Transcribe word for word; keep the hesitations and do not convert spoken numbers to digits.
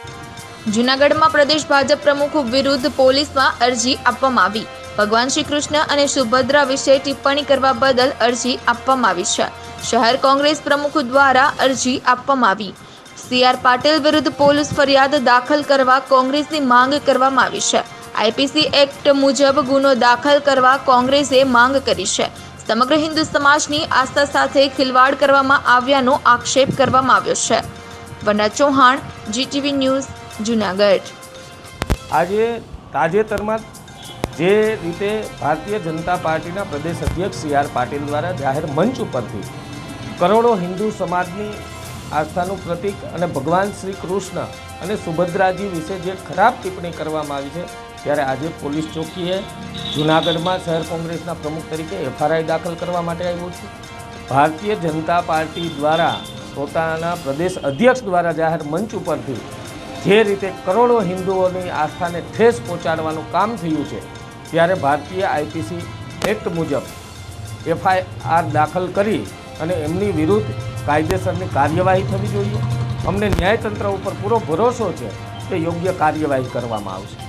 જૂનાગઢમાં પ્રદેશ ભાજપ પ્રમુખ વિરુદ્ધ પોલીસમાં અરજી આપવામાં આવી। ભગવાન શ્રી કૃષ્ણ અને સુભદ્રા વિશે ટિપ્પણી કરવા બદલ અરજી આપવામાં આવી છે। શહેર કોંગ્રેસ પ્રમુખ દ્વારા અરજી આપવામાં આવી। સી આર પાટીલ વિરુદ્ધ પોલીસ ફરિયાદ દાખલ કરવા કોંગ્રેસની માંગ કરવામાં આવી છે। આઈ પી સી એક્ટ મુજબ ગુનો દાખલ કરવા કોંગ્રેસે માંગ કરી છે। સમગ્ર હિન્દુ સમાજની આસ્થા સાથે ખિલવાડ કરવામાં આવ્યાનો આક્ષેપ કરવામાં આવ્યો છે। વંદના ચૌહાણ, જી ટી વી ન્યૂઝ, જૂનાગઢ। આજે તાજેતરમાં જે રીતે ભારતીય જનતા પાर्टीના પ્રદેશ અધ્યક્ષ સી આર પાટીલ દ્વારા જાહેર મંચ ઉપરથી કરોડો હિન્દુ સમાજની આસ્થાનું પ્રતીક અને ભગવાન શ્રી કૃષ્ણ અને સુભદ્રાજી વિશે જે ખરાબ ટિપ્પણી કરવામાં આવી છે, ત્યારે આજે પોલીસ ચોકીએ જૂનાગઢમાં શહેર કોંગ્રેસના પ્રમુખ તરીકે એફ આર આઈ દાખલ કરવા માટે આવ્યો છું। ભારતીય જનતા પાર્ટી દ્વારા પોતાના પ્રદેશ અધ્યક્ષ દ્વારા જાહેર મંચ ઉપરથી જે રીતે કરોડો હિન્દુઓની આસ્થાને ઠેસ પહોંચાડવાનું કામ થયું છે, ત્યારે ભારતીય આઈ પી સી એક્ટ મુજબ એફ આઈ આર દાખલ કરી અને એમની વિરુદ્ધ કાયદેસરની કાર્યવાહી થવી જોઈએ। અમને ન્યાયતંત્ર ઉપર પૂરો ભરોસો છે કે યોગ્ય કાર્યવાહી કરવામાં આવશે।